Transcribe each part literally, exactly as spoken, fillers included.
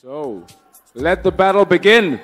So, let the battle begin.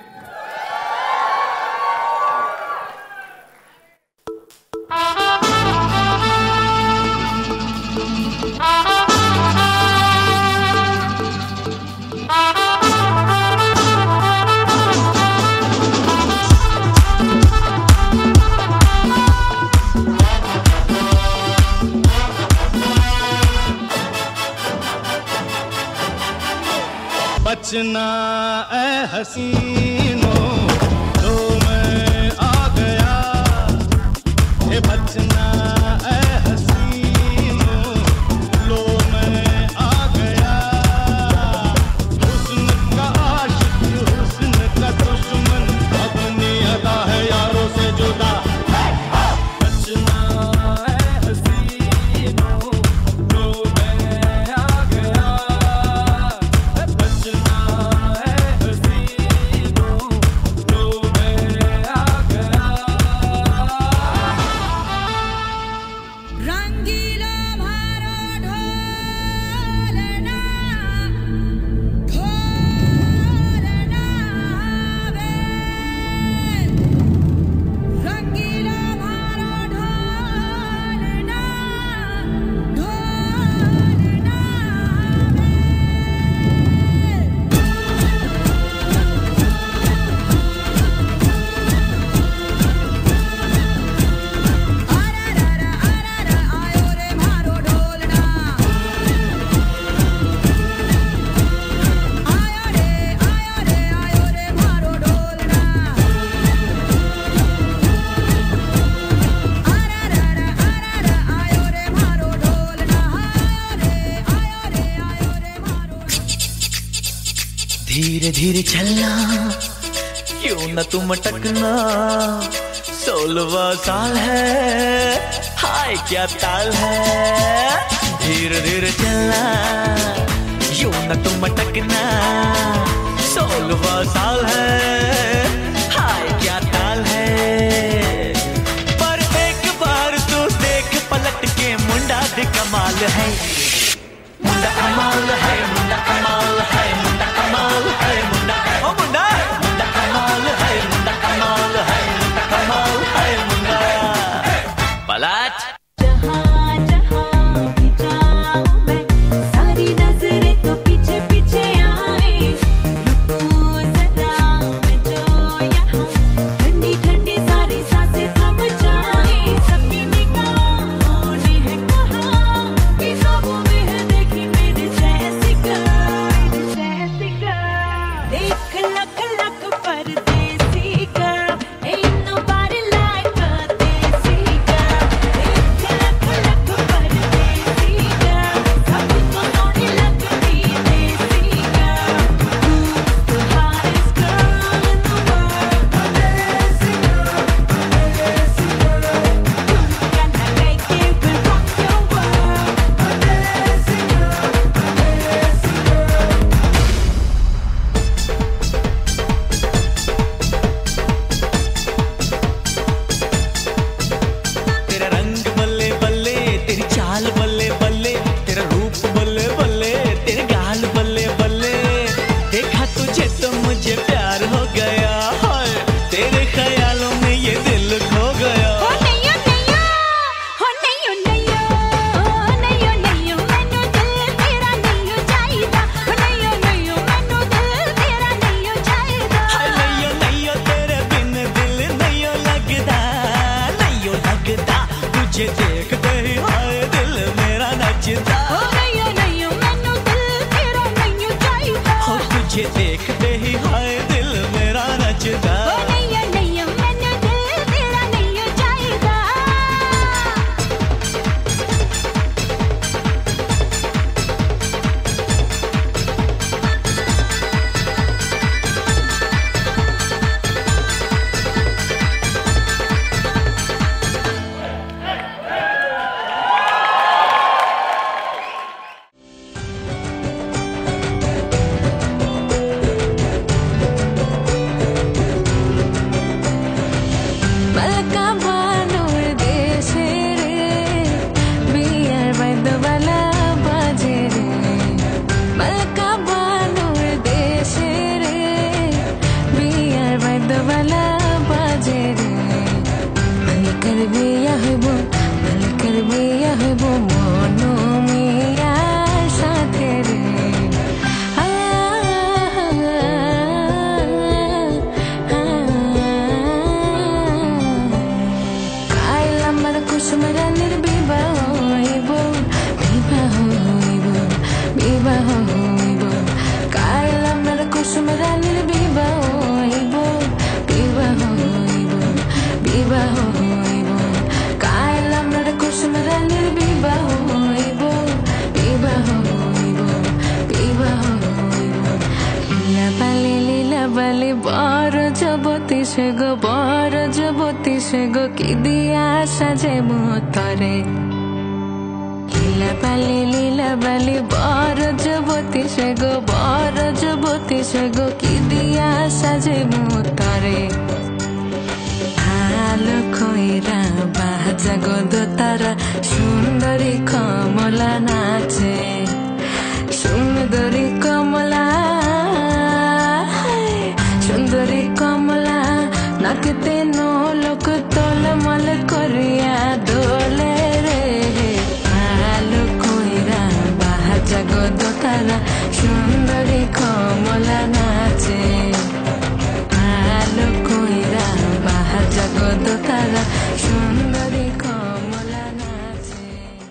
बचना ऐ हसीनों तो मैं आ गया, हे बचना ऐ हसीनों लो मैं आ गया। हुस्न का आशिक हुस्न का दुश्मन अपनी अदा है यारों से जुदा। बचना ऐ हसीनों लो मैं आ गया, धीरे धीरे चलना क्यों न तुम अटकना, सोलवा साल है हाय क्या ताल है। धीरे धीरे चलना क्यों न तुम अटकना, सोलवा साल है हाय क्या ताल है। पर एक बार तू देख पलट के मुंडा दे कमाल है, मुंडा कमाल है, मुंडा कमाल है, मुंडा कमाल है, मुंडा ओ मुंडा मुंडा कमाल है, मुंडा कमाल है, मुंडा कमाल है, मुंडा पलट। जहाँ जहाँ भी जाऊँ मैं सारी नजरें तो पीछे पीछे आए, रुको जरा मैं जो यहाँ ठंडी ठंडी सारी सांसें थम जाए। सबकी निगाहों ने है कहा कि ख्वाबों में है देखी मेरे जैसी गर्ल, जैसी गर्ल। देख लख लख परदेसी girl, ain't nobody like a देसी girl। देख लख लख परदेसी girl, सबको सोहनी लगती देसी girl। Who's the hottest girl in the world? A देसी girl, a देसी girl। Can I make it will rock your world? A देसी girl, a देसी girl। तेरा रंग बल्ले बल्ले, तेरी चाल बल्ले बल्ले, तेरा रूप बल्ले बल्ले, तेरे गाल बल्ले बल्ले। देखा तुझे तो मुझे प्यार हो गया, हाय तेरे ख्यालों में ये दिल खो गया। हो नैयो नैयो, हो नैयो नैयो, नैयो नैयो मैनू दिल तेरा नैयो चाहिदा। हो नैयो नैयो मैनू दिल तेरा नैयो चाहिदा। हाय नैयो नैयो तेरे बिन दिल नैयो लगदा, नैयो लगदा तुझे देखते ही हाय दिल मेरा नचदा। हो नैयो नैयो मैनू दिल तेरा नैयो चाहिदा। हो तुझे देखते ही हाय दिल मेरा नचदा। हो नैयो नैयो मैनू दिल तेरा नैयो चाहिदा। bali baro jaboti shego baro jaboti shego kidiya saje motare lila bali lila bali baro jaboti shego baro jaboti shego kidiya saje motare halo koira baja godo tara sundari kamala nache sundari kamala sundari kamala nakte no lok tol mal koriya dole re halo koira baja godo tara sundari kamala nache halo koira baja godo tara sundari kamala nache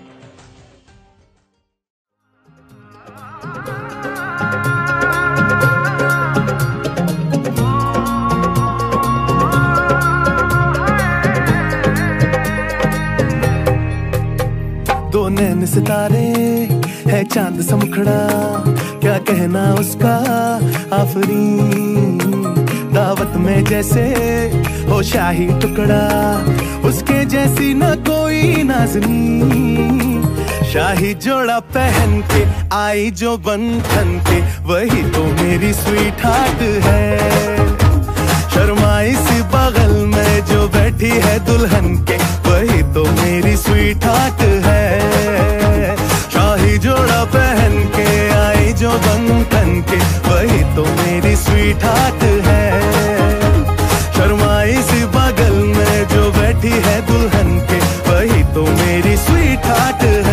दो नैन सितारे है चांद सा मुखड़ा क्या कहना उसका आफरीन दावत में जैसे हो शाही टुकड़ा उसके जैसी न कोई नाज़नीन शाही जोड़ा पहन के आई जो बन ठन के वही तो मेरी स्वीट हार्ट है शर्माई सी बगल में जो बैठी है दुल्हन के वही तो मेरी स्वीट हार्ट है शाही जोड़ा पहन के आई जो बन ठन के वही तो मेरी स्वीट हार्ट है शर्माई सी बगल में जो बैठी है दुल्हन के वही तो मेरी स्वीट हार्ट है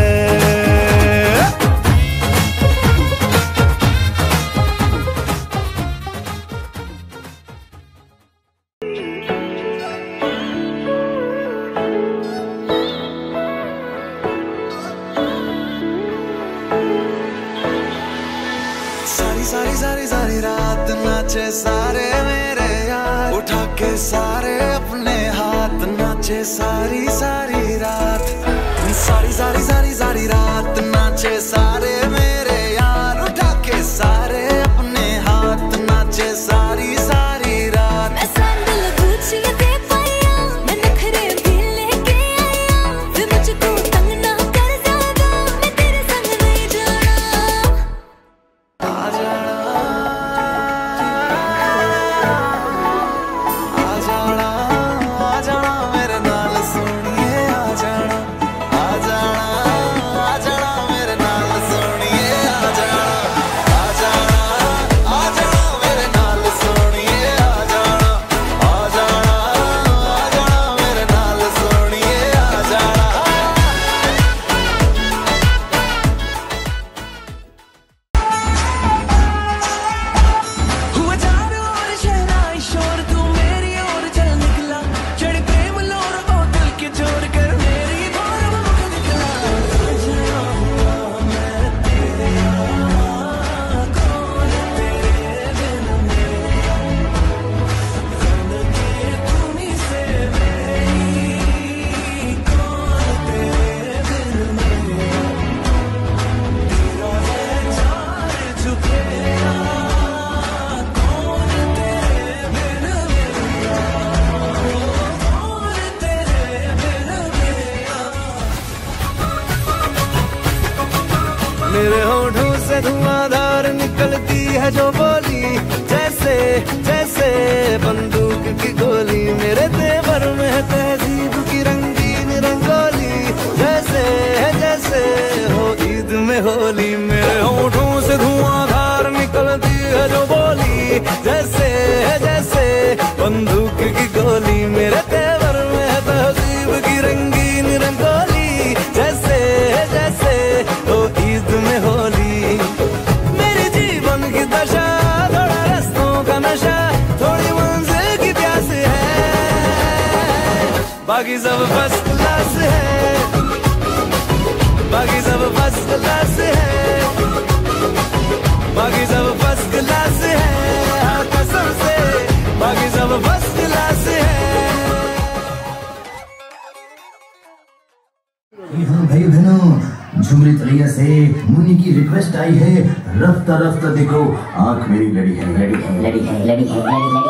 सारी सारी सारी सारी रात नाचे सारे मेरे यार उठा के सारे अपने हाथ नाचे सारी सारी रात सारी सारी सारी सारी रात नाचे सारे मेरे यार उठा के सारे अपने हाथ नाचे सारी सारी रात मैं सैंडल गुच्ची दे पाया मैं नखरे भी लेके आया फिर मुझको तंग ना कर ज्यादा मैं तेरे संग नहीं जाना आ जाना आ जाना आ जाना मेरे नाल सोनिए आ जाना आ जाना आ जाना मेरे नाल सोनिए आ जाना आ जाना आ जाना मेरे नाल सोनिए आ जाना आ जाना आ जाना मेरे नाल सोनिए आ जाना हुआ चारों ओर शहनाई शोर तू मेरी ओर चल निकला चढ़ प्रेम लोर को दिल के छोड़ कर मेरी बार मुख निकला सजना मैं तेरे कौन तेरे बिन मेरा जिंदगी तुम्हीं से मेरी कौन तेरे बिन मेरा तेरा है चार छुपेरा कौन तेरे बिन मेरा कौन तेरे बिन मेरा मेरे होठों से धुआंधार निकलती है जो बोली जैसे जैसे बंदूक की गोली मेरे तेवर में है तहजीब की रंगीन रंगोली जैसे है जैसे हो ईद में होली मेरे होठों से धुआंधार निकलती है जो बोली जैसे है जैसे बंदूक की गोली मेरे तेवर में है तहजीब की रंगीन रंगोली जैसे है जैसे हो ईद में होली मेरे जीवन की दशा थोड़ा रस्तों का नशा थोड़ी मंजिल की प्यास है बाकी सब फर्स्ट क्लास है बाकी सब फर्स्ट क्लास है बाकी सब फर्स्ट क्लास है हाँ कसम से बाकी सब फर्स्ट क्लास है भाई बहनों झुमरी तली ऑस्ट्रेलिया से मुनि की रिक्वेस्ट आई है, रफ्ता रफ्ता देखो आंख मेरी लड़ी है, लड़ी है, लड़ी है, लड़ी है, लड़ी लड़ी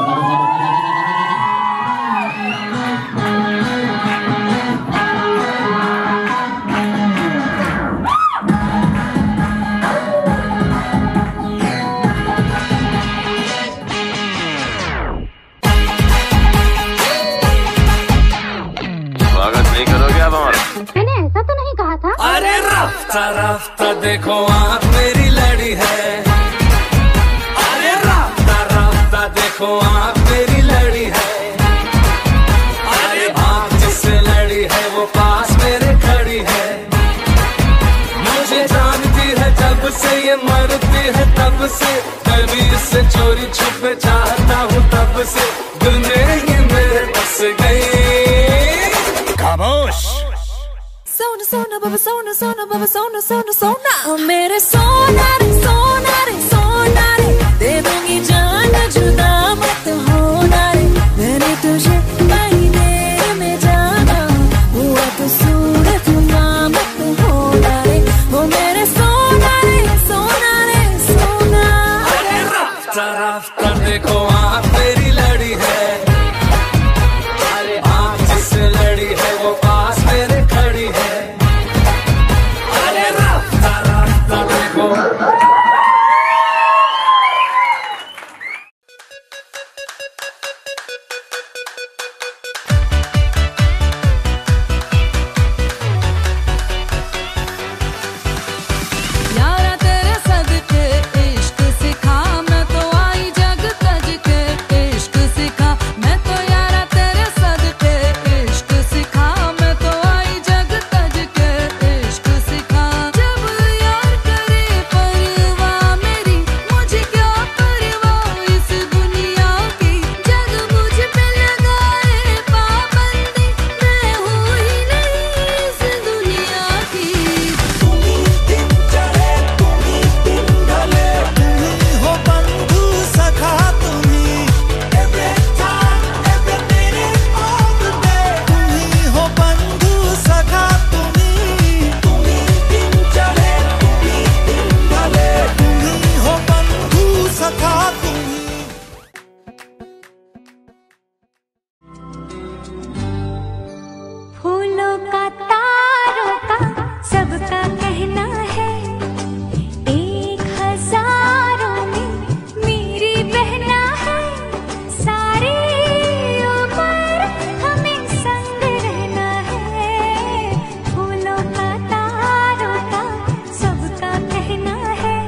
मैंने ऐसा तो नहीं कहा था। अरे रफ्ता रफ्ता देखो आँख मेरी लड़ी है, अरे रफ्ता रफ्ता देखो आँख मेरी लड़ी है, अरे आँख जिससे लड़ी है वो पास मेरे खड़ी है, मुझे जानती है जब से ये मरती है तब से, मैं भी इससे चोरी छुपे चाहता हूँ तब से, दिल में ही मेरे बस गई। खामोश सोना सोना बाबा सोना सोना बाबा सोना सोना सोना ओ मेरे सोना रे सोना रे सोना रे दे दूंगी जान जुदा मत होना रे मैंने तुझे कहीं देर में जाना हुआ तो सूरत ना मत होना रे ओ मेरे सोना रे सोना रे सोना। अरे रफ्ता रफ्ता देखो आँख मेरी लड़ी है, अरे आँख जिससे लड़ी है वो पास मेरे खड़ी है, अरे रफ्ता रफ्ता देखो। यारा तेरे सदके इश्क सिखा मैं तो आई जग तज के इश्क सिखा मैं तो यारा तेरे सदके इश्क सिखा मैं तो आई जग तज के इश्क सिखा। जब यार करे परवाह मेरी मुझे क्या परवाह इस दुनिया की, जग मुझ पे लगाए पाबंदी मैं हूँ ही नहीं इस दुनिया की। हो बंधु सखा तुम्ही every time every minute of the day, तुम्ही हो बंधु सखा तुम्ही तुम्ही दिन चढ़े तुम्ही दिन ढले, तुम्ही हो बंधु सखा तुम्ही। फूलों का तारों का सबका कहना है, एक हजारों में मेरी बहना है, सारी उम्र हमें संग रहना है। फूलों का तारों का सबका कहना है,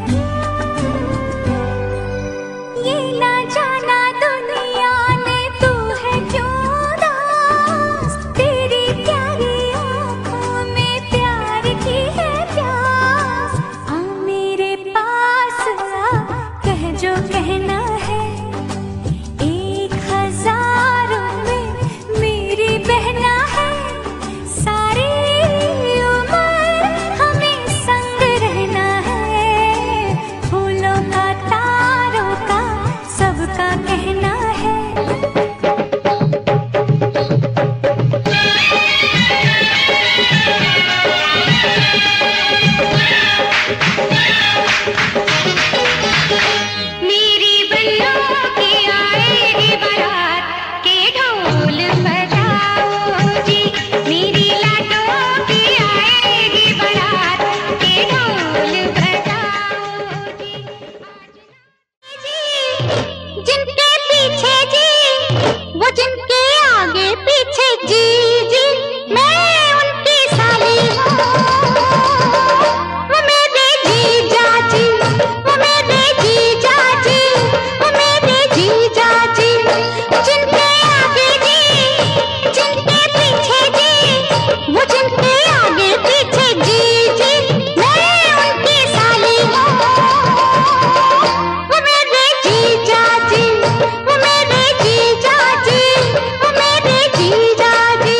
ये ना जाना दुनिया ने तू है क्यों दास, तेरी प्यारी आँखों में प्यार की है प्यास। आ मेरे पास आ कह जो कहना है, एक हजारों में मेरी बहना है, सारी उम्र हमें संग रहना है। फूलों का तारों का सबका कहना है। मेरी बन्नों की आएगी बारात के ढोल बजाओ जी, मेरी लाडों की आएगी बारात के ढोल बजाओ जी। जिनके पीछे जी वो जिनके आगे पीछे जी जी, मैं उनकी साली हूँ, वो मेरे जीजा जी, वो मेरे जीजा जी, वो मेरे जीजा जी। जिनके आगे जी जिनके पीछे जी वो जिनके आगे पीछे जी जी, मैं उनकी साली हूँ, वो मेरे जीजा जी, वो मेरे जीजा जी, वो मेरे जीजा जी।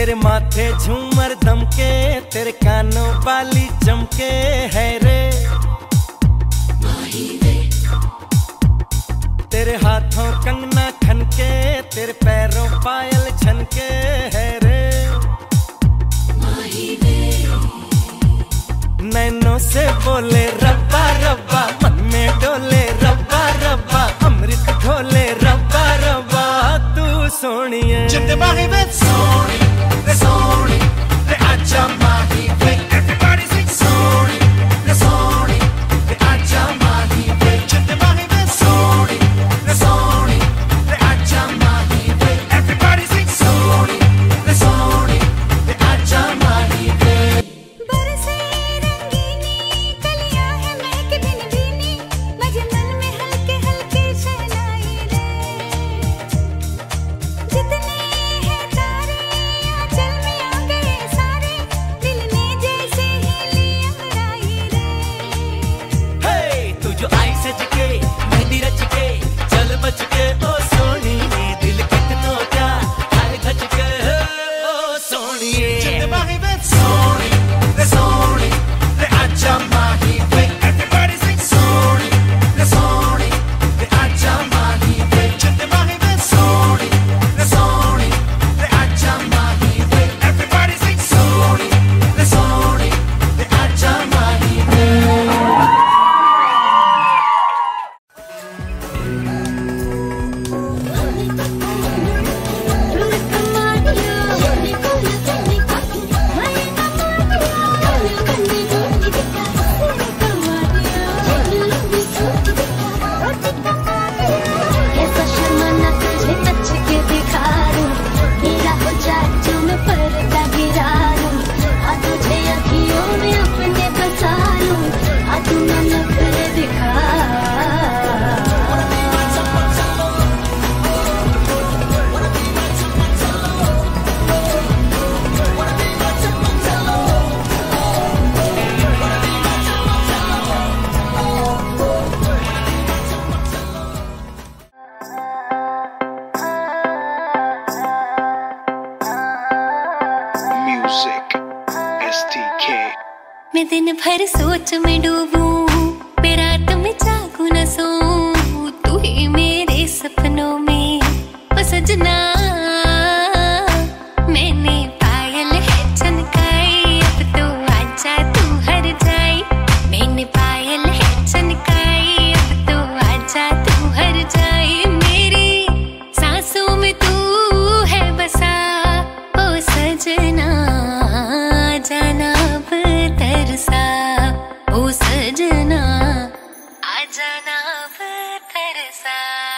तेरे माथे झूमर दमके, तेरे कानों वाली चमके है रे, तेरे हाथों कंगना खनके, तेरे पैरों पायल छनके है रे, नैनों से बोले रब्बा रब्बा, मन में डोले रब्बा रब्बा, अमृत घोले रब्बा रब्बा, तू सोनिए जिंदे बाही वे सोनी रे सोनी रे आजा माही वे, everybody sing सोनी रे सोनी रे आजा माही वे, जिंदे बाही वे सोनी रे सोनी रे आजा माही वे, everybody sing सोनी रे सोनी रे आजा माही वे। बरसे रंगीनी कलियां है महक बिन बीनी, मजे मन में हल्के हल्के शहनाई रे, जितने हैं तारे आंचल में आ गए सारे, दिल ने जैसे ही लिया उड़ाई रे। हे तू जो आई सज के मेहंदी रच के चल बच के ओ सोनी, दिल कितनों का हाय धज के ओ सोनिए जिंदे बाही वे सोनी रे सोनी रे आजा माही वे, everybody sing सोनी रे सोनी रे आजा माही वे, जिंदे बाही वे सोनी रे सोनी रे आजा माही वे, everybody sing सोनी रे सोनी रे आजा माही वे। कैसा शर्माना तुझे टच के दिखा दूं, मेरा हो जाए जो मैं पर्दा गिरा दूं, आ तुझे अखियों में अपने बसा लूं, आ तू ना नखरे दिखा। Music, S T K. मैं दिन भर सोच में डूबूं, मैं रात में जागूं न सोऊं, तू ही मेरे सपनों में ओ सजना, मैंने पायल है चनकाई, अब तो आजा तू हर जाई, मैंने पायल है चनकाई, अब तो आजा तू हर जाई, मेरी सांसों में तू है बसा ओ सजना, जाना अब तरसा ओ सजना, आ जाना अब तरसा।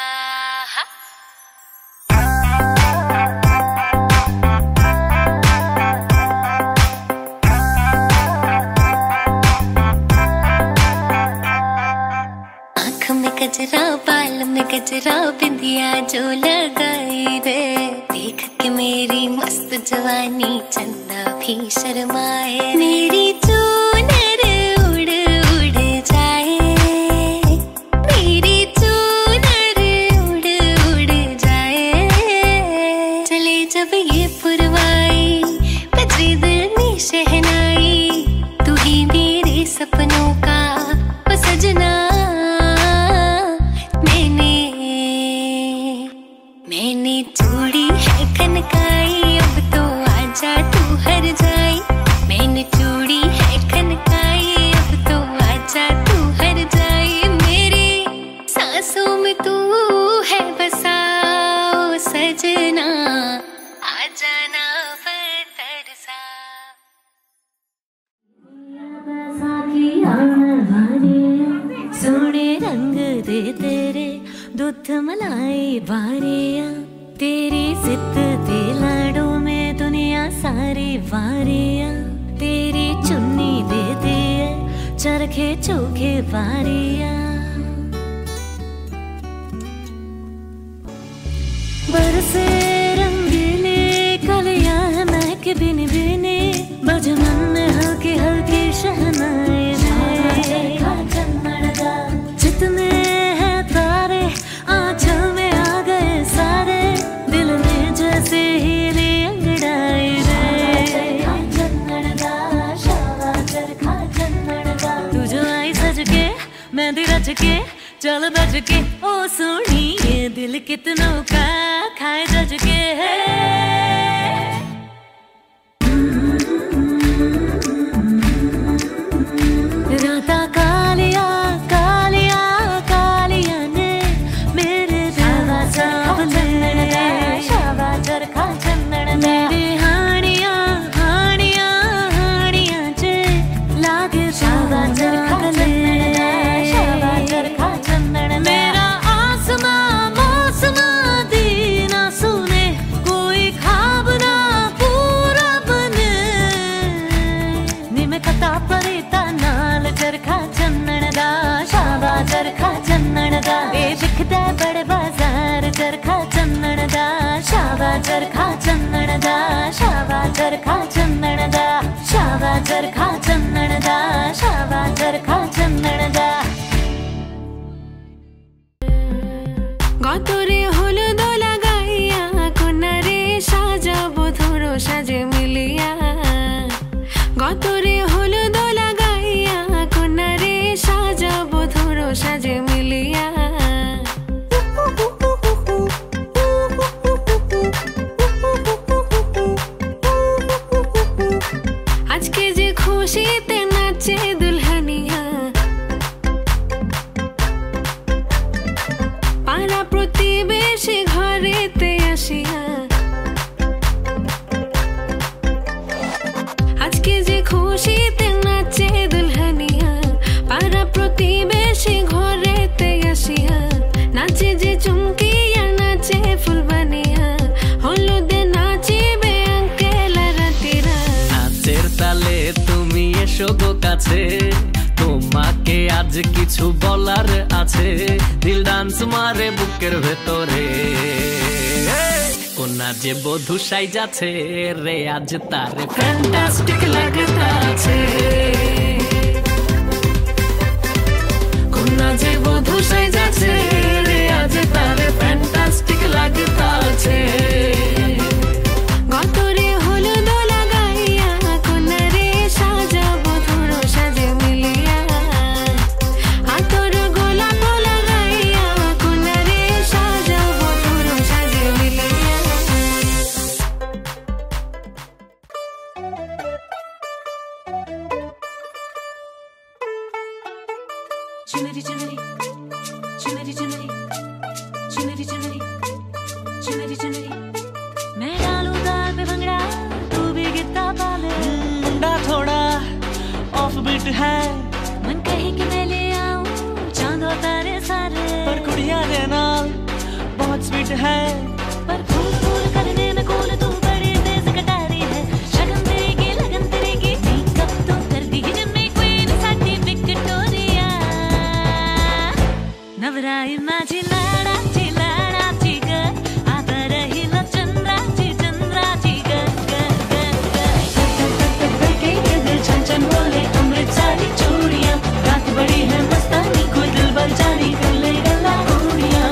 आँख में गजरा बाल में गजरा बिंदिया जो लगाई रे, देख के मेरी मस्त जवानी चंदा भी शर्माए, मेरी चूनर उड़ उड़ जाए, मेरी चूनर उड़ उड़ जाए, चले जब ये पुरवाई बजरी दिल में शहनाई, तू ही मेरे सपनों का ओ सजना, मैंने मैंने चूड़ी है खनकाई, अब तो आजा तू हर जाई, मैंने चूड़ी है खनकाई, अब तो आजा तू हर जाई, मेरी सांसों में तू है बसा ओ सजना, आ जाना अब तरसा। सोने रंग दे तेरे दुध मलाई बारिया, तेरी जिद दे लाडों में दुनिया सारी वारिया, तेरी चुन्नी दे दिए चरखे चोखे बारिया, बरसे रंगीली कलियां है महक बिन बिनी, बजे मन में हल्की हल्की शहनाई रे, जितने हैं तारे आंचल में आ गए सारे, दिल ने जैसे ही ली अंगड़ाई रे, चल बज के ओ सोनी ये दिल कितनों का खाए जज के है। राता कालिया कालिया कालिया ने मेरे शाबा शाबा चरखा चंदन मेरे हानिया हानिया हानिया चे लागे शाबा चरखा चंदन शाबा चरखा चंदन मेरा आसमां मौसमां दीना सुने कोई खाब ना पूरा बने निमे कथा परिता नाल चरखा चंदन दा शाबा चरखा चंदन दा ए दिखदा बड़े बाजार चरखा चंदन दा शाबा चरखा चंदन दा शाबा चरखा चंदन दा शाबा चरखा चंदन दा शाबा चरखा चंदन दा গতরে হলুদ লাগাইয়া কোনারে সাজাবো ধরো সাজে মিলিয়া গতরে হলুদ লাগাইয়া কোনারে সাজাবো ধরো সাজে মিলিয়া আজকে যে খুশিতে নাচে দুলহানিয়া পাড়া প্রতিবেশী ঘরেতে আসিয়া আজকে যে খুশিতে নাচে দুলহানিয়া পাড়া প্রতিবেশী ঘরেতে আসিয়া নাচে যে চুমকিয়া নাচে ফুলবানিয়া হলুদে নাচিবে আঙ্কেলা রাতিরা নাচের তালে তুমি এসো গো কাছে তোমাকে আজ কিছু বলার আছে দিল ডান্স মারে বুকের ভেতরে কোনা যে বধূ সাইজাছে রে আজ তারে ফ্যান্টাস্টিক লাগতাছে কোনা যে বধূ সাইজাছে রে আজ তারে ফ্যান্টাস্টিক লাগতাছে গতরে হলুদ লাগাইয়া কোনারে সাজাবো ধরো সাজে মিলিয়া আতর গোলাপ লাগাইয়া কোনারে সাজাবো ধরো সাজে মিলিয়া चुनरी चुनरी चुनरी चुनरी चुनरी चुनरी चुनरी चुनरी मैं डालूं दाल पे भंगड़ा तू भी गिरता पाले मुंडा थोड़ा ऑफ बीट है मन कहे कि मैं ले आऊं चांद और तारे सारे पर कुड़िया देना बहुत स्वीट है पर फूल फूल करने में कूल तू बड़ी तेज कटारी है शगन तेरी लगन तेरी मेकअप तो कर दी जम्मी क्वीन साडी विक्टोरिया नवराई माझी लाडाची लाडाची ग आता राहिला चंद्राची चंद्राची ग ग ग ग बैठे दिल छन छन बोले अमृत सारी चूड़ियां रात बड़ी है मस्तानी कोई दिल भर जानी कर ले गला उड़ियां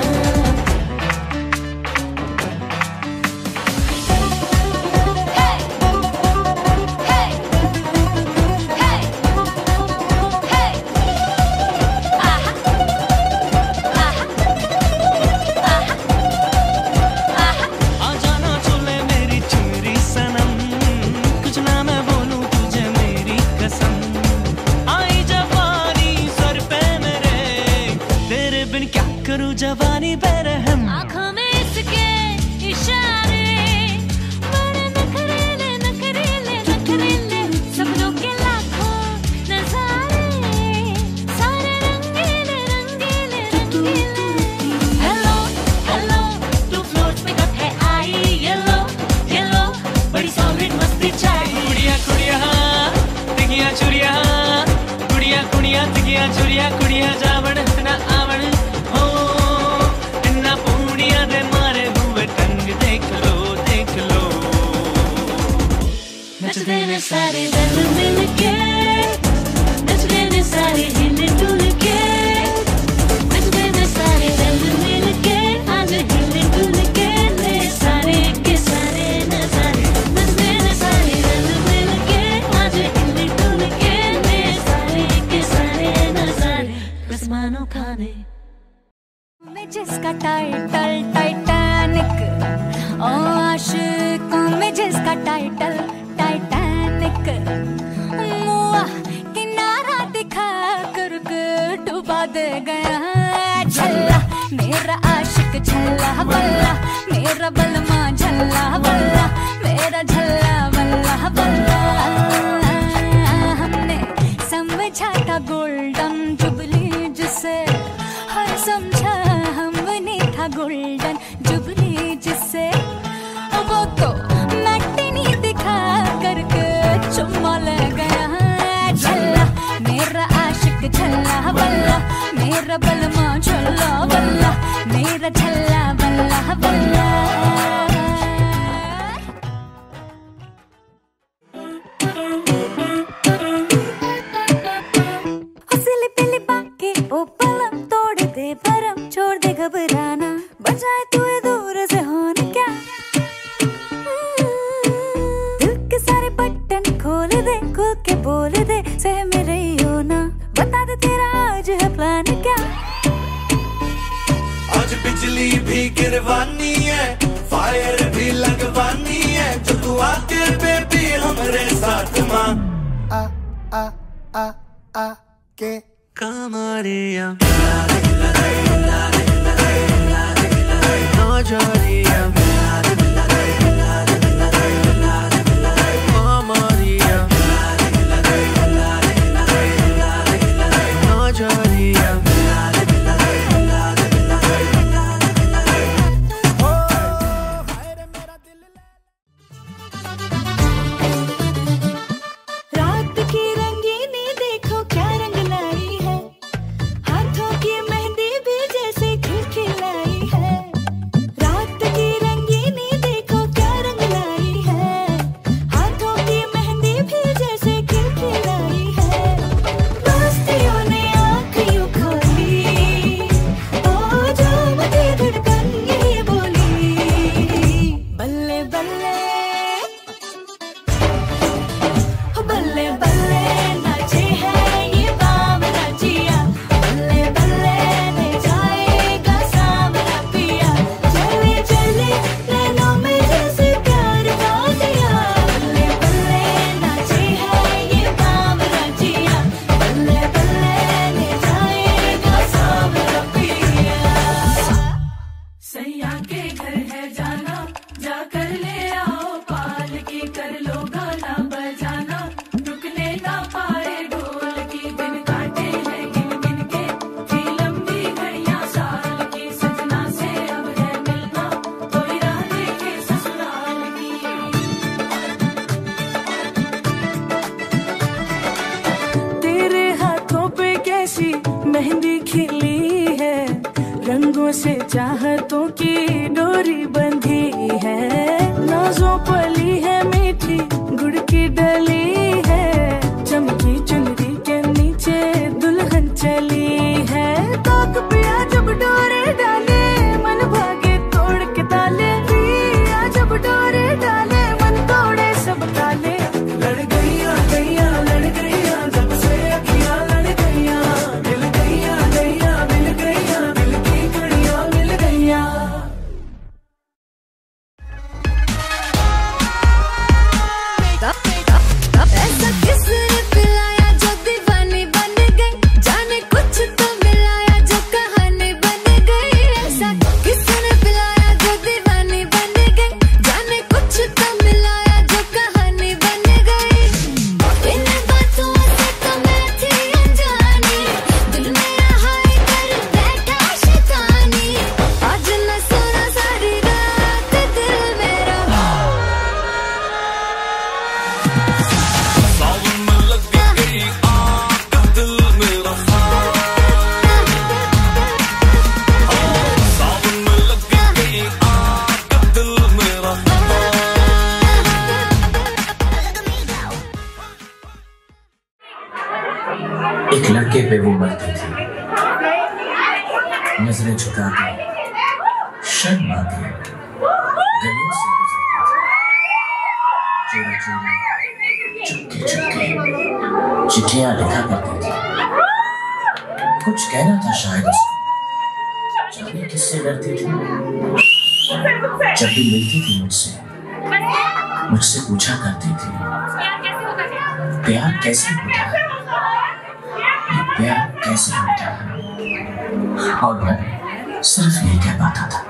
आ जाना चले मेरी चुनरी सनम कुछ ना मैं बोलूं तुझे मेरी कसम आई जवानी सर पे मेरे तेरे बिन क्या करूं जवानी बेरहम आँखों में इसके इशारे बड़े नखरेले नखरेले नखरेले सपनों के लाखों नजारे सारे रंगीले रंगीले रंगीले हेलो हेलो तू फ्लोट पे कब है आई येलो येलो बड़ी सॉलिड मस्ती चाहिए कुड़िया कुड़िया तिगिया चुरिया कुड़िया कुड़िया तिगिया चुरिया कुड़िया जावड़ इतना आवड़ हो इतना पूड़िया दे मारे हुए टंग देख लो देख लो नचते ने सारे दल मिल के नचते ने सारे हिले डुल के नचते ने सारे दल मिल के आज हिले डुल के ले सारे के सारे नजारे नचते ने सारे दल मिल के आज हिले डुल के ले सारे के सारे नजारे आसमानों जिसका टाइटल टाइटैनिक, ओ आशिकों में जिसका टाइटल टाइटैनिक, मुआ किनारा दिखा कर डुबा दे गया झल्ला मेरा आशिक झल्ला वल्ला, मेरा बलमा झल्ला वल्ला, मेरा झल्ला वल्ला वल्ला। हमने समझा था गोल्डन जुबली जिसे, हर समझा हमने था गोल्डन जुबली जिसे, वो तो मैटिनी दिखा करके चुम्मा ले गया झल्ला मेरा आशिक झल्ला वल्ला, मेरा बलमा झल्ला वल्ला, मेरा झल्ला वल्ला वल्ला। सिली पिली बाकी ओ पलम तोड़ दे भरम, छोड़ दे घबराना, बजाए तू दूर से होने क्या, दिल के सारे बटन खोल दे, खुल के बोल दे, सह मेरे हो ना, बता दे तेरा आज है प्लान क्या। आज बिजली भी गिरवानी है, फायर भी लगवानी है, जो तू आके बेबी हमरे साथ मां आ आ आ आ के कमरिया नजरिया रात की रंगीनी देखो क्या रंग लाई है, हाथों की मेहंदी भी जैसे खिलखिलाई है। रात की रंगीनी देखो क्या रंग लाई है, हाथों की मेहंदी भी जैसे खिलखिलाई है। दोस्तियों ने आँख यूं खोली, ओ जो मुझे धड़कन यही बोली, बल्ले बल्ले बल्ले बल्ले नाचे है ये बावरा जिया, बल्ले बल्ले ले जाएगा सावरा पिया, चले चले नैनों में जैसे प्यार का दिया, बल्ले बल्ले नाचे है ये बावरा जिया, बल्ले बल्ले ले जाएगा सावरा पिया। सैया के घर है जाना, जाकर ले आओ पाल की, कर लो गाना बजाना, रुकने ना पाए ढोल की, दिन काटे हैं गिन गिन के, थी लंबी घड़ियां साल की, सजना से अब है मिलना, कोई राह देखे ससुराल की। तेरे हाथों पे कैसी मेहंदी खिली है, रंगों से चाहतों की डोरी बंधी है, नाजों पली है मीठी गुड़ की डली है, चमकी चुनरी के नीचे दुल्हन चली है। ताक पिया जब डोरे डाले, मन भागे तोड़ के ताले, पिया जब डोरे डाले, मन तोड़े सब ताले। लड़ गईया गईया लड़ गईया, जब से अखियां लड़ गईया, मिल गईया गईया मिल गईया, दिल की कड़ियां मिल गईया। ऐसा किसने पिलाया जो दीवानी बन गई, जाने कुछ तो मिलाया जो कहानी बन गई। ऐसा किसने पिलाया जो दीवानी बन गई, जाने कुछ तो मिलाया जो कहानी बन गई। इन बातों से तो मैं थी अनजानी, दिल मेरा हाय कर बैठा शैतानी, आज न सोना सारी रात दिल मेरा। सावन में लग गई आग दिल मेरा, सावन में लग गई आग दिल मेरा। एक लड़के पे वो मरती थी, नजरें झुकाकर शर्मा के गलियों से गुजरती थी, चोरी चोरी चुपके चुपके चिट्ठियां लिखा करती थी। कुछ कहना था शायद उसको, जाने किस मुझसे डरती थी? जब भी मिलती थी मुझसे मुझसे पूछा करती थी प्यार कैसे होता है, ये प्यार कैसे होता है, और मैं सिर्फ यही कह पाता था।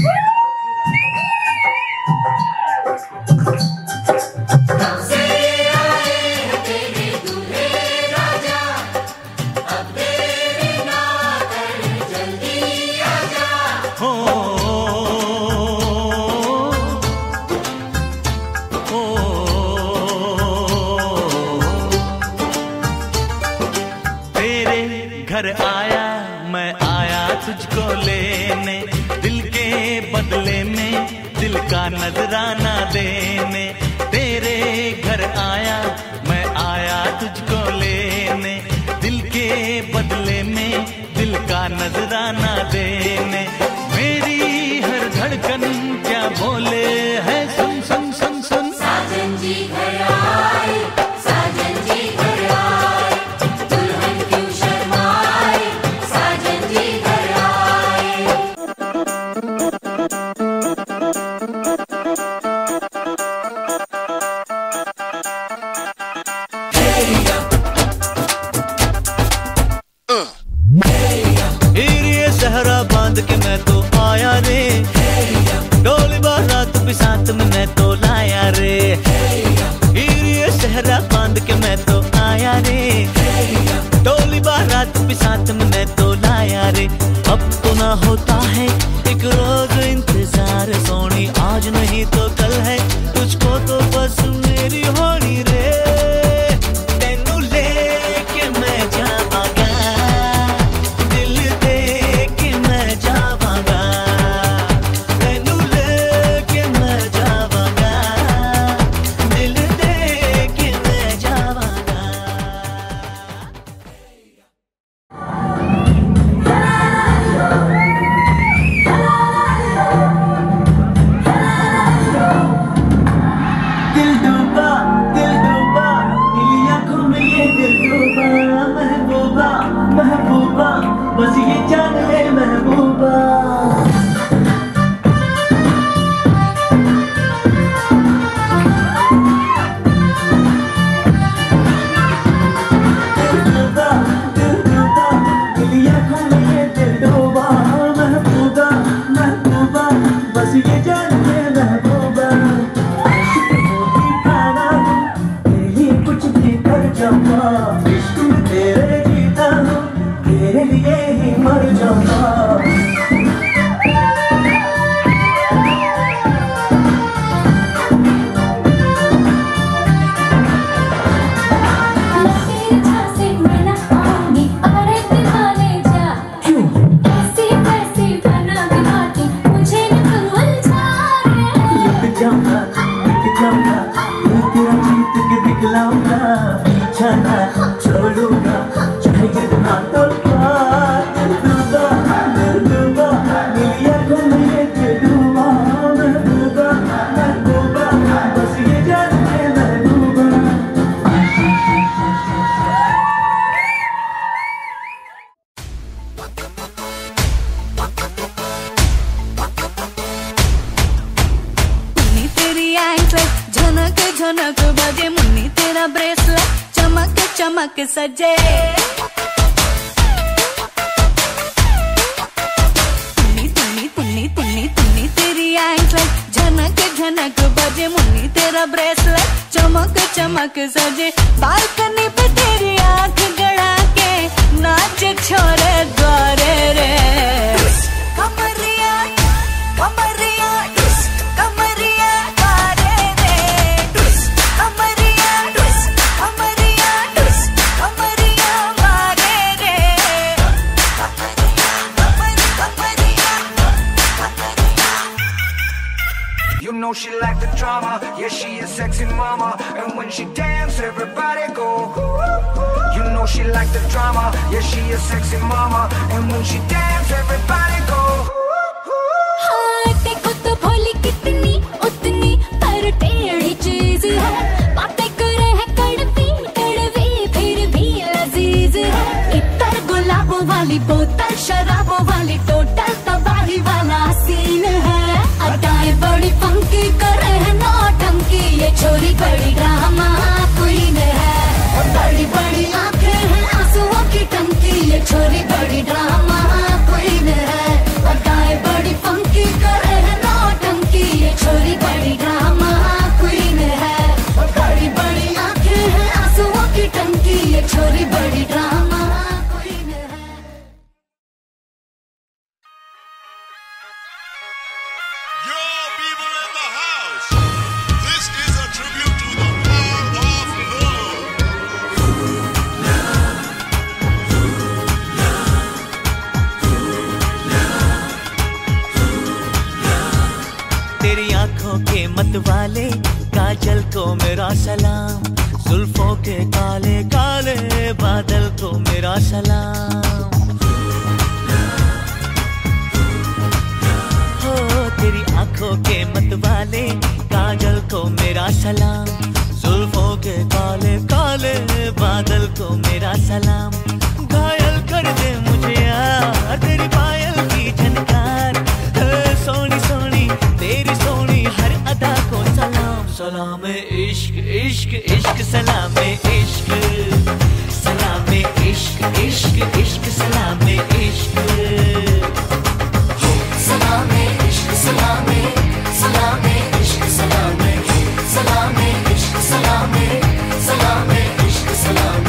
घर आया मैं आया तुझको लेने, दिल के बदले में दिल का नजराना देने। तेरे घर आया मैं आया तुझको लेने, दिल के बदले में दिल का नजराना देने। मेरी हर धड़कन क्या बोले है सुन सुन सुन सुन। साजन जी घर आए, साजन जी घर आए, दुल्हन क्यों शर्माए, साजन जी घर आए। हीरे सहरा बांध के मैं तो आया रे, डोली बारात भी साथ में मैं तो लाया रे। हीरे सहरा बांध के मैं तो आया रे, डोली बारात भी साथ में मैं तो लाया रे। अब तो ना होता है एक रोज इंतजार सोनी, आज नहीं तो कल है तुझको तो बस मेरी होनी रे। तेनू लेके मैं जावांगा, दिल दे के मैं जावांगा, तेनू लेके मैं जावांगा, दिल दे के मैं जावांगा। दिल डूबा दिल डूबा नीली आंखों में ये दिल डूबा, महबूबा महबूबा बस ये जान ले महबूबा। दिल डूबा दिल डूबा नीली आंखों में ये दिल डूबा, महबूबा महबूबा बस ये जान ले महबूबा। कुछ भी कर जाऊंगा, इश्क में तेरे जीता हूँ, तेरे लिए ही मर जाऊंगा। तेरे झांसे में ना आऊंगी, अरे दीवाने जा, ऐसी वैसी बना दिखाती मुझे न तू उलझा रे। लुट जाऊंगा लुट जाऊंगा, मैं तेरा जीत के दिखलाऊंगा, पीछा ना छोड़ूंगा चाहे जितना तोड़ूंगा। दिल डूबा दिल डूबा नीली आंखों में ये दिल डूबा, महबूबा महबूबा बस ये जान ले महबूबा। मुन्नी तेरी एंकल झनक झनक बजे, मुन्नी तेरा ब्रेसलेट चमक चमक सजे। तुन्नी तुन्नी तुन्नी तुन्नी तुन्नी तेरी एंकल झनक झनक बजे, मुन्नी तेरा ब्रेसलेट चमक चमक सजे। बालकनी पे तेरी आंख गड़ा के नाच छोरे द्वारे रे। कमरिया कमरिया कमरिया द्वारे रे, कमरिया कमरिया कमरिया द्वारे रे। You know she like the drama, yeah she is sexy mama, and when she dance everybody go. You know she like the drama, yeah she is sexy mama, and when she dance everybody go. हाँ देखो तो भोली कितनी उतनी पर टेढ़ी चीज है, बातें करे है कड़वी कड़वी फिर भी लजीज है। इतर गुलाबों वाली बोतल शराबों वाली टोटल तबाही वाला आंखों के मत वाले काजल को मेरा सलाम, जुल्फों के काले काले बादल को मेरा सलाम। हो तेरी आंखों के मत वाले काजल को मेरा सलाम, जुल्फों के काले काले बादल को मेरा सलाम। घायल कर दे मुझे यार तेरी पायल की झनकार, सोनी सोनी तेरी सोनी हर अदा को सलाम। सलाम इश्क इश्क इश्क सलाम इश्क, सलाम इश्क इश्क इश्क सलाम इश्क, सलाम इश्क सलाम सलाम इश्क सलाम, सलाम इश्क सलाम सलाम इश्क सलाम।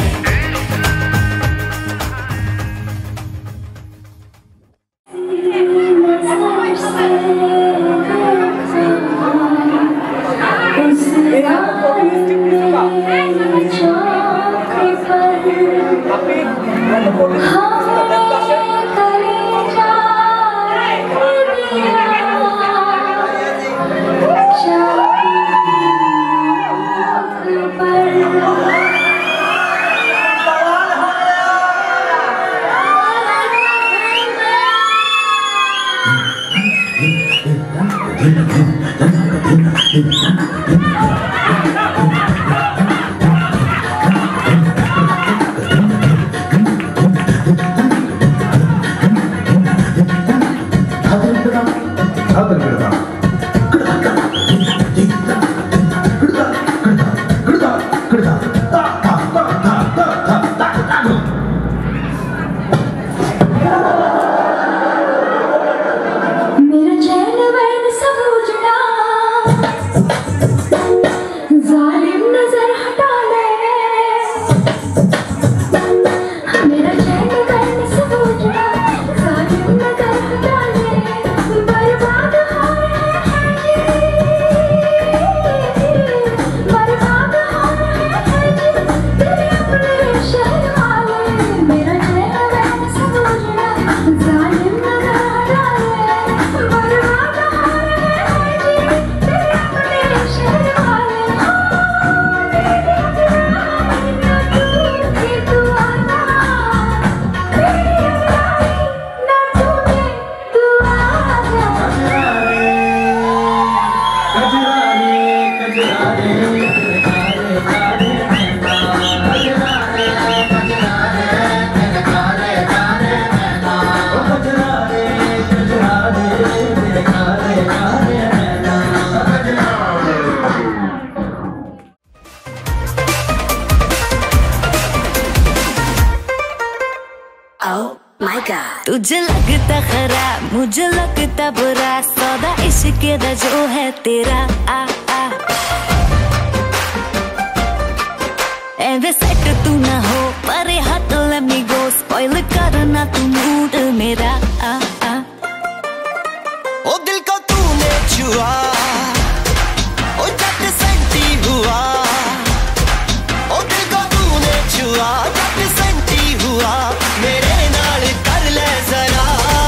तुझे लगता खराब मुझे लगता बुरा, सौदा इश्क दा जो है तेरा आ आ। एवे सेट तू ना हो परे हट let me go, स्पॉइल करना तू मूड मेरा आ आ। ओ दिल को तूने छुआ ओ जट सेंटी हुआ, ओ दिल को तूने छुआ जट सेंटी हुआ, मेरे नाल कर ले जरा।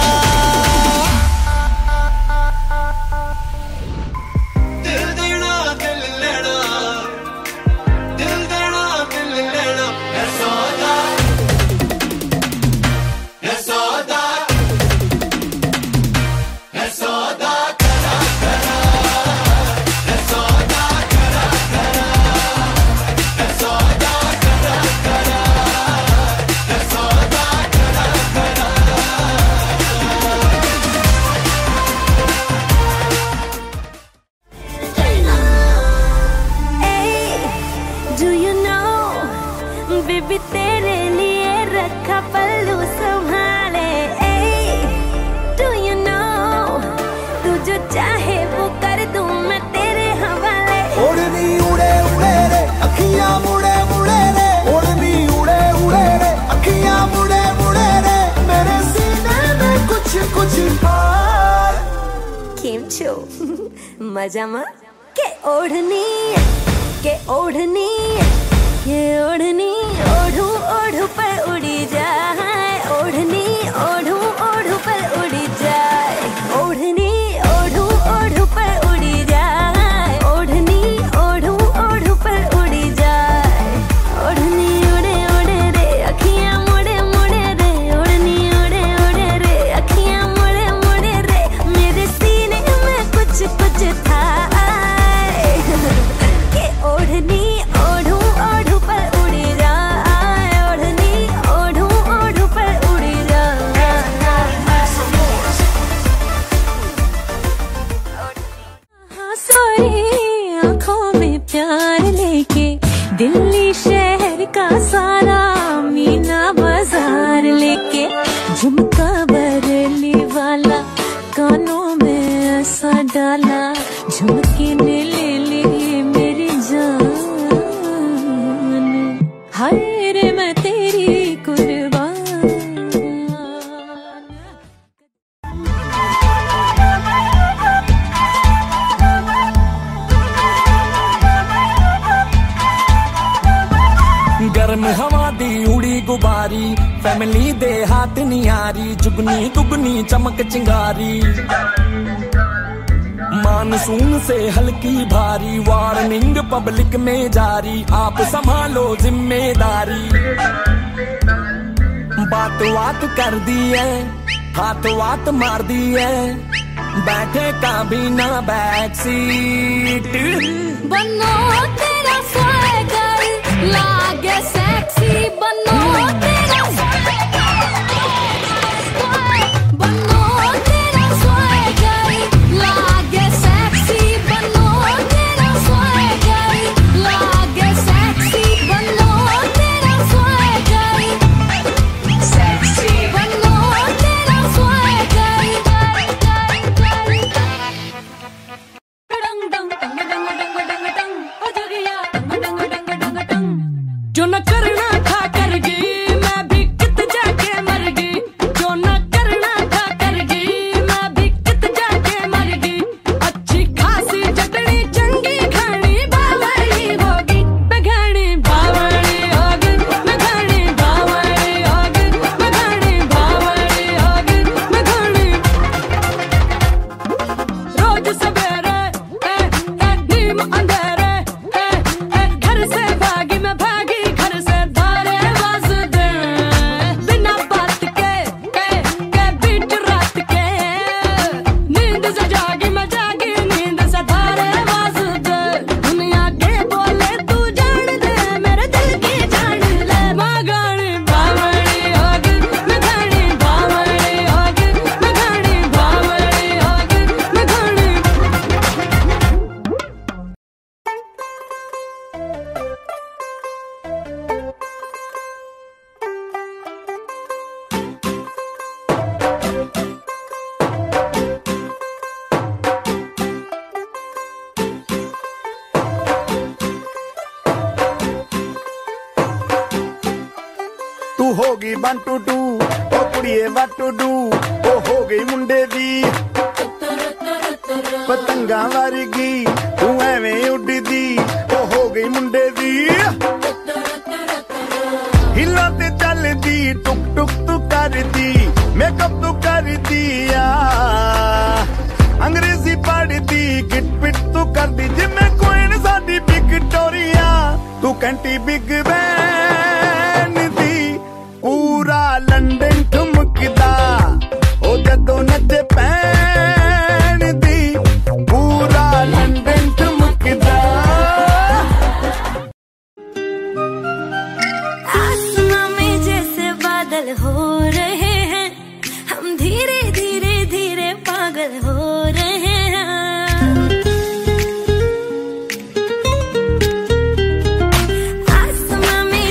दिल देना दिल लेना, दिल देना दिल लेना, है सौदा है सौदा है सौदा करा करा, है सौदा करा करा, है सौदा करा करा, है सौदा करा करा। Do you know, baby तेरे लिए रखा पल्लू संभाले। Do you know, तू जो चाहे वो कर दूं मैं तेरे हवाले। ओढ़नी उड़े उड़े रे अखियां मुड़े मुड़े रे, ओढ़नी उड़े उड़े रे अखियां मुड़े मुड़े रे, मेरे सीने में कुछ कुछ हार। केम छो मजा मा के ओढ़नी के ओढ़नी ये ओढ़नी ओढ़ू ओढ़ू पर उड़ी जाए, ओढ़नी ओढ़ू ओढ़ू पर उड़ी जाए, ओढ़नी ओढ़ू ओढ़ू पर उड़ी जाए। डाला, झुमके ने ले ली मेरी जान। हाय रे मैं तेरी कुर्बान। गर्म हवा दी उड़ी गुबारी, फैमिली दे हाथ नियारी, जुगनी दुगनी चमक चिंगारी। मानसून से हल्की भारी, वार्निंग पब्लिक में जारी, आप संभालो जिम्मेदारी। बात बात कर दी है, हाथ वात मार दी है, बैठे का भी ना बैक सीट। बनो तेरा स्वैगर लागे सेक्सी, बनो तेरा बनो तेरा स्वैगर लागे सेक्सी, बनो तेरा स्वैगर लागे सेक्सी, बनो तेरा स्वैगर सेक्सी, बनो तेरा स्वैगर। डंग डंग डंग डंग डंग डंग डंग हो जोगिया, डंग डंग डंग डंग डंग। जो न करना था कर गई, मैं भी कित जाके मर गई। जो न करना था कर गई, मैं भी कित जाके मर गई। अच्छी खासी चटनी चंगी खानी बावड़ी होगी, मैं घानी बावड़ी होगी, मैं घानी बावड़ी होगी, मैं घानी बावड़ी होगी, मैं घानी। रोज सवेरे ए ए नीम अंधेरे ए ए घर से भागी मैं भागी, घर से धारे वाज दे बिना बात के के के बीच रात के। नींद से जागी मैं जागी, नींद से धारे वाज दे। दुनिया के बोले तू जान दे, मेरे दिल की जान ले। मैं गानी बावड़ी होगी, मैं गानी बावड़ी होगी, मैं गानी बावड़ी होगी, मैं गानी। तू होगी वन टू टू, ओ कुड़िए वट टू डू, ओ हो गई मुंडे दी पतंगा वर्गी, तू एवें उड़दी, ओ हो गई मुंडे दी। हिला ते चलदी, टुक टुक तू करदी, मेकअप तू करदी आ। अंग्रेजी पढ़दी, गिट पिट तू करदी, जिम्मे कोई साडी विक्टोरिया। तू कैंटी बिग बैन दी, पूरा लंदन ठुमकदा, ओ जदों नचे पैन दी, पूरा लंदन ठुमकदा। आसमां में जैसे बादल हो रहे हैं, हम धीरे धीरे धीरे पागल हो रहे हैं। आसमां में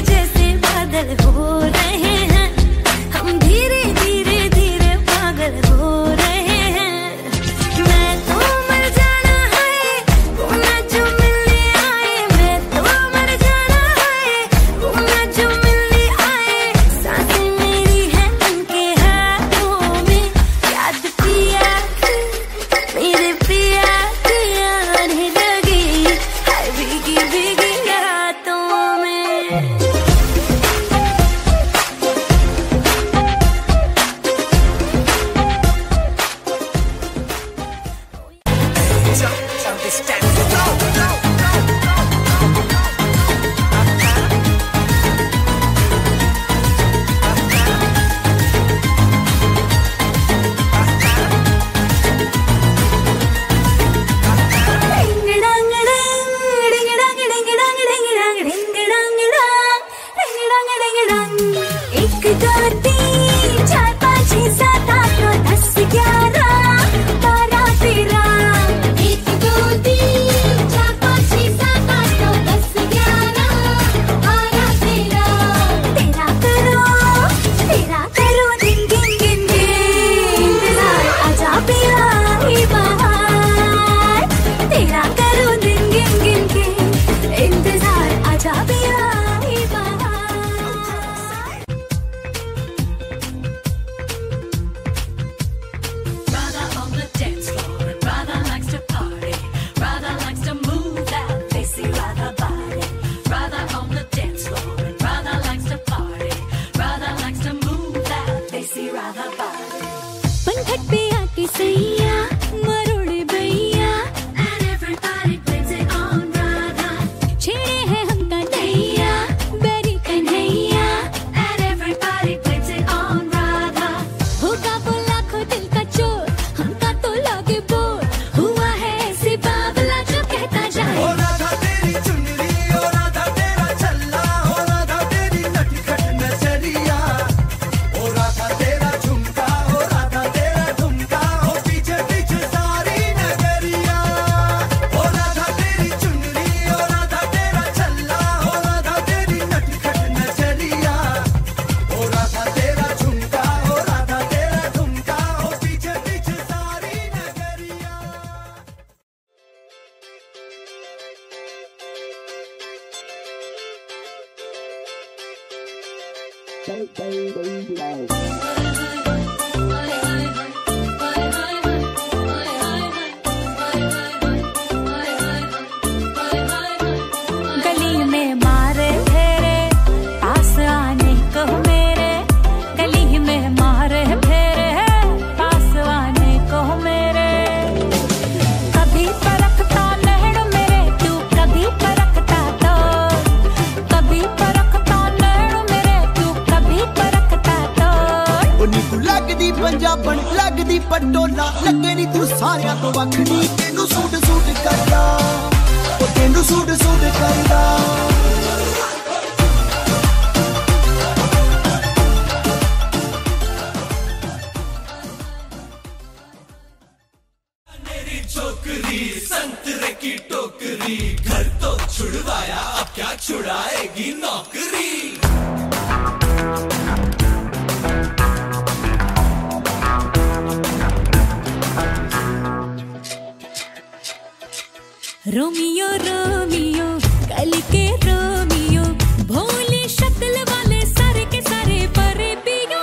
लगदी पटोला लगे नी तू सारियां तो वखरी तेनू सूट सूट करदा ओ तेनू सूट सूट करदा छोकरी संतरे की टोकरी घर तो छुड़वाया अब क्या छुड़ाएगी नौकरी रोमियो रोमियो कल के रोमियो भोली शक्ल वाले सारे के सारे परे पियो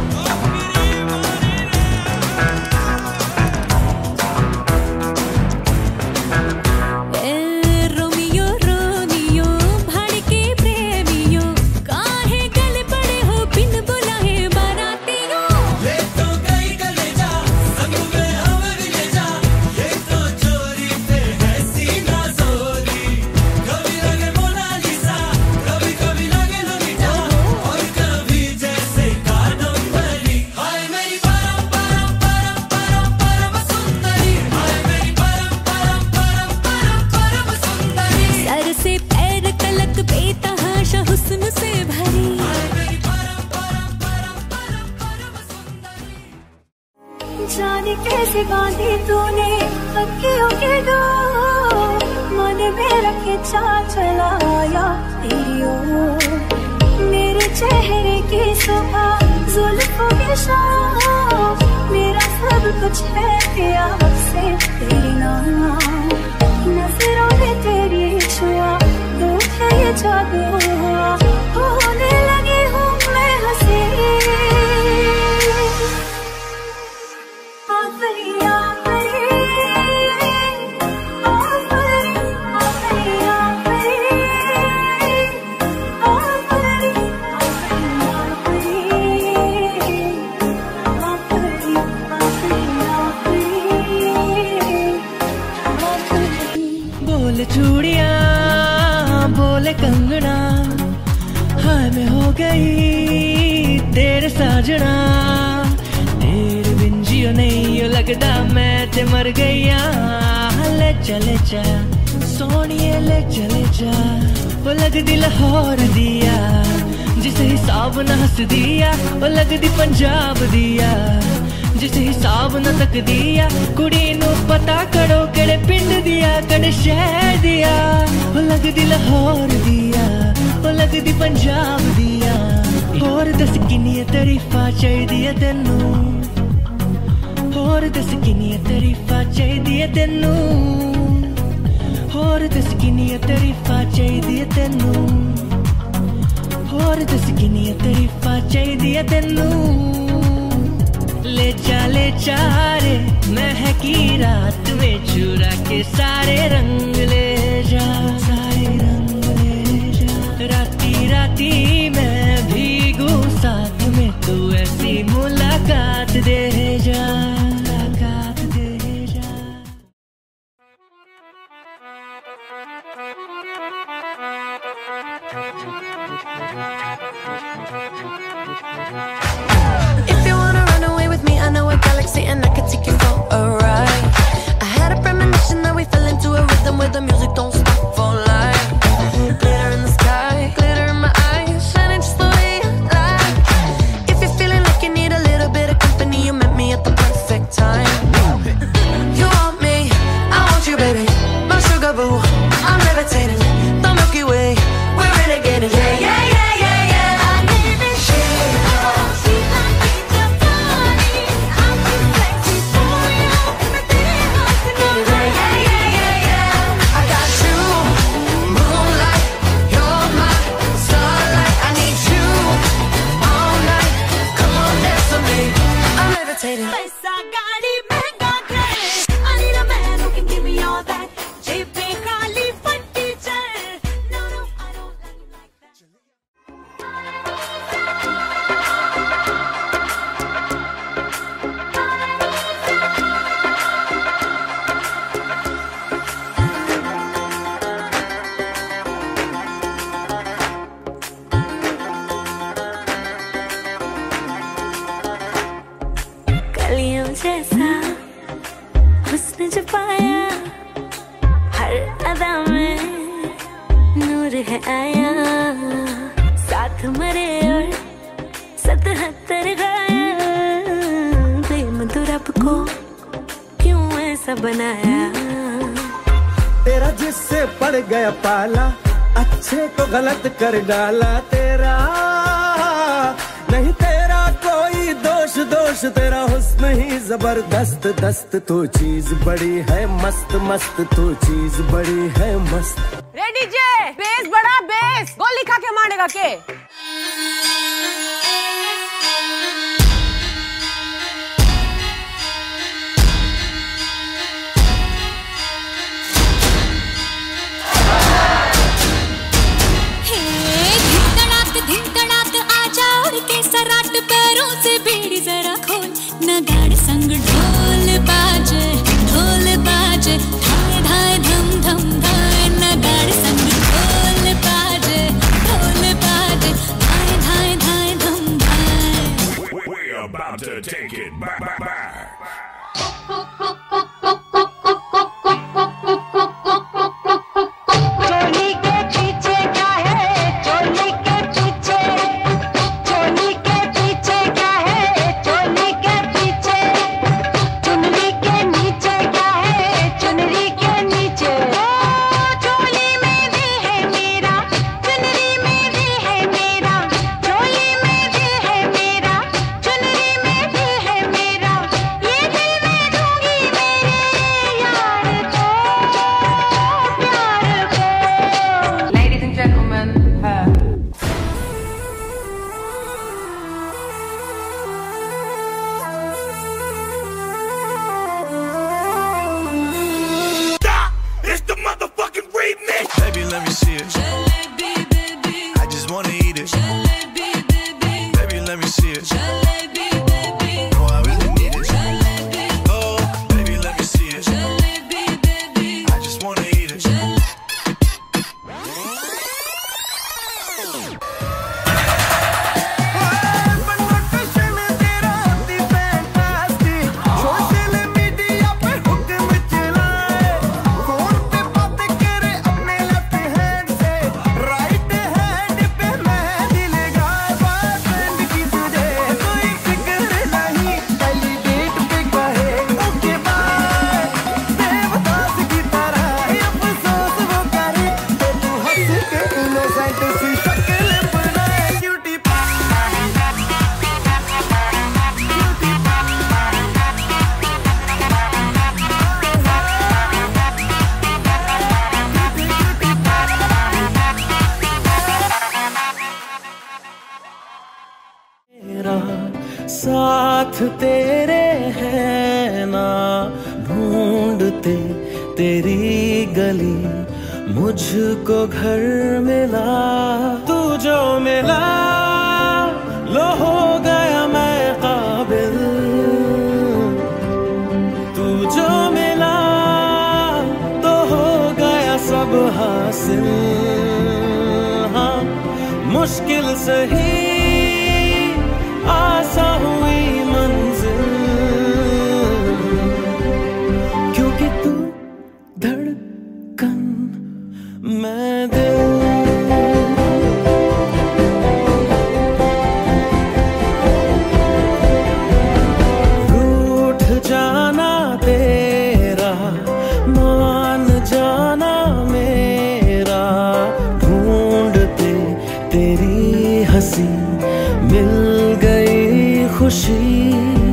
जाने कैसे बांधी तूने अखियों के डोर मन में रखे चा चलाया तेरी ओर मेरे चेहरे की सुबह जुल्फों की शाम मेरा सब कुछ है तेरा से तेरी नाम नजरों में तेरी छुआ तू है ये जादू होने लगी हूँ मैं हंसी चूड़ियां बोले कंगना हाय मैं हो गई तेरे साजना तेरे बिन जियो नहीं यो लगदा मैं ते मर गईया ले चले जा सोनिए ले चले जा वो लगदी लाहौर दिया जिसे हिसाब न हस दिया वो लगदी पंजाब दिया जिसे हिसाब न तक दिया कुड़ी नू पता करो केड़े पिंड दिया केड़े शहर दिया वो लगदी लाहौर दिया वो लगदी पंजाब दिया होर दस किन्नियां तारीफां चाहिदियां तैनू होर दस किन्नियां तारीफां चाहिदियां तैनू होर दस किन्नियां तारीफां चाहिदियां तैनू होर दस किन्नियां तारीफां चाहिदियां तैनू ले जा ले जा रे महकी रात में चुरा के सारे रंग ले जा सारे रंग ले जा राती राती मैं भीगू साथ में तू ऐसी मुलाकात दे जा मुलाकात दे जा If you wanna run away with me, I know a galaxy and I can take you for a ride. I had a premonition that we fell into a rhythm with जैसा हुस्न जो पाया, हर अदा में नूर है आया, साथ मरे और सतहत्तर गाया, प्रेम तो रब को क्यों ऐसा बनाया। तेरा जिससे पड़ गया पाला, अच्छे को गलत कर डाला, तेरा नहीं तेरा कोई दोष, दोष तेरा हुस्न ही जबरदस्त, दस्त तो चीज बड़ी है मस्त, मस्त तो चीज बड़ी है मस्त। रेडी जे बेस बड़ा बेस, गोली खा के मारेगा के। सराट पैरों से बेड़ी जरा खोल, नगाड़ संग ढोल बाजे, ढोल बाजे, धाए धाए धम धम धाए, नगाड़ संग ढोल बाजे, ढोल बाजे, धाए धाए धाए धम धाए। We're about to take it back, back, back. साथ तेरे है ना ढूंढते तेरी गली, मुझको घर मिला तू जो मिला, लो हो गया मैं काबिल, तू जो मिला तो हो गया सब हासिल। हाँ मुश्किल सही आसा हुई मंजिल, क्योंकि तू धड़कन मैं दिल। रूठ जाना तेरा, मान जाना मेरा, ढूंढते तेरी हंसी मिल गई खुशी,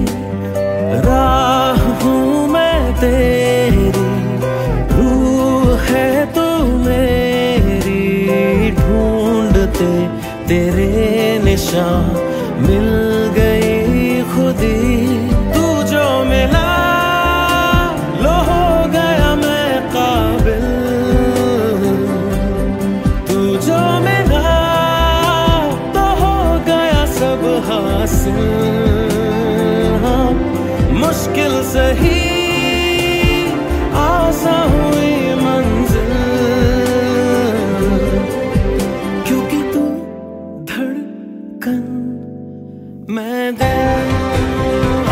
राह हूँ मैं तेरी, रूह है तू मेरी, ढूंढते तेरे निशान मिल गई खुदी, तू जो मिला लो हो गया मैं काबिल, तू जो मिला सब हासिल। हाँ मुश्किल सही आसा हुई मंजिल, क्योंकि तू धड़कन मैं दिल।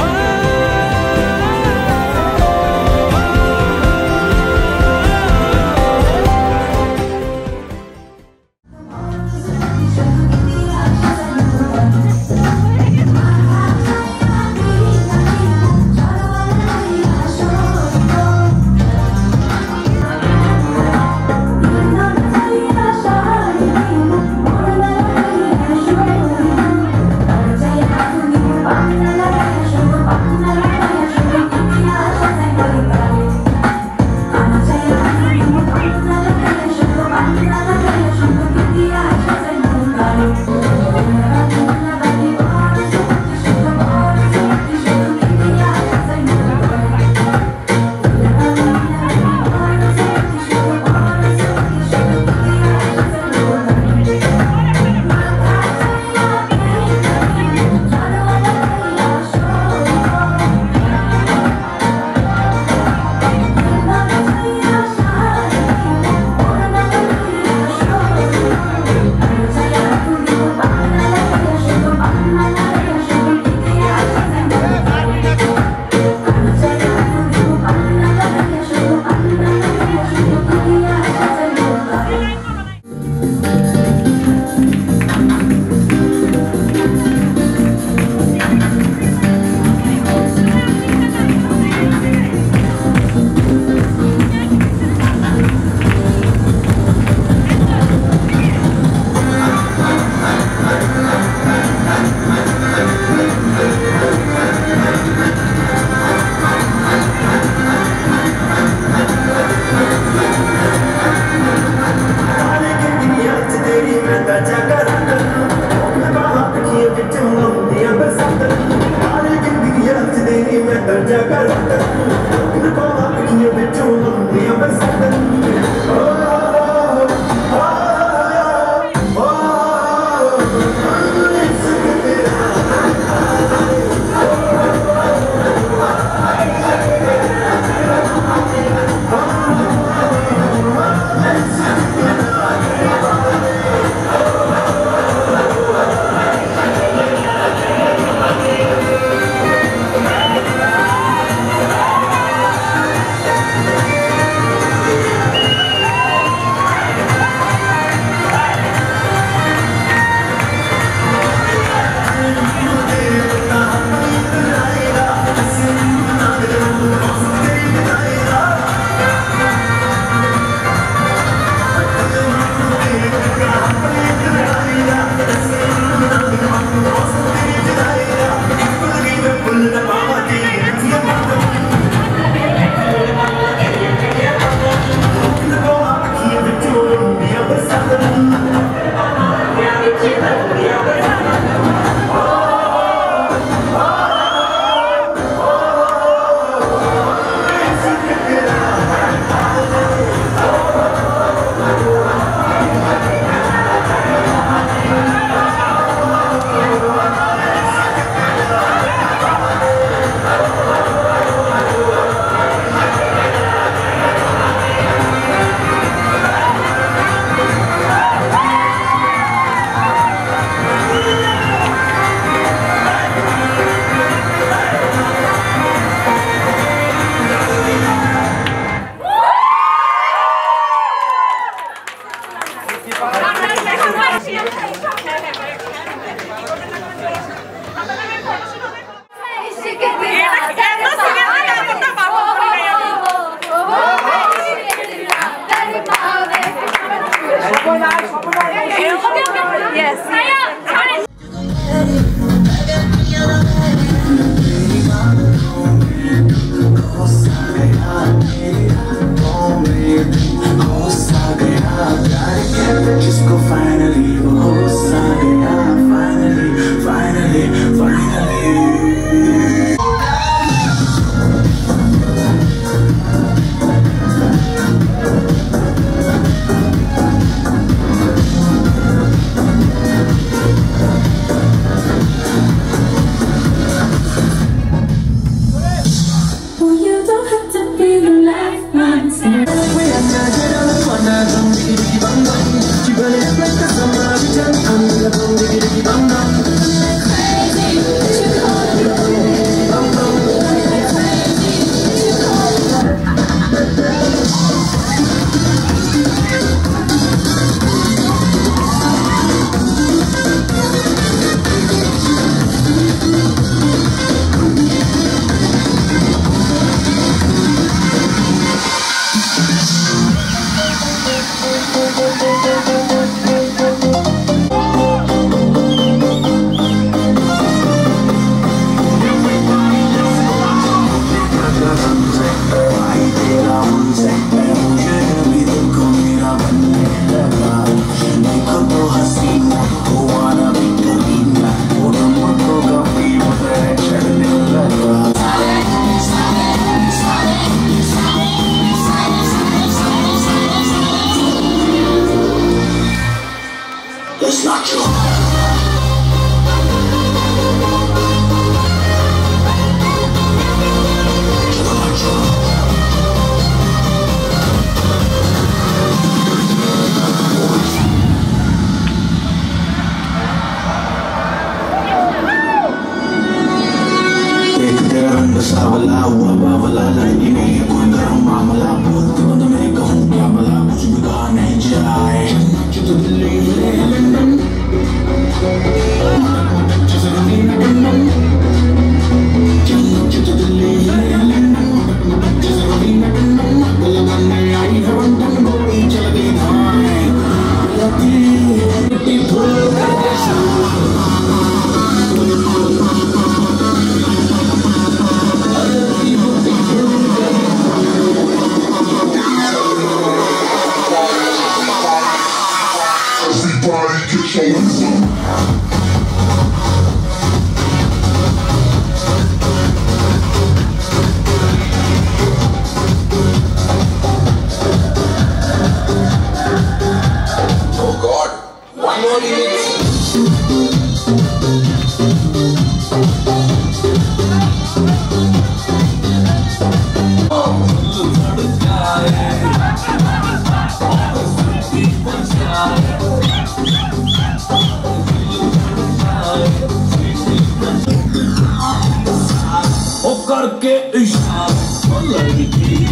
करके इशारा लड़की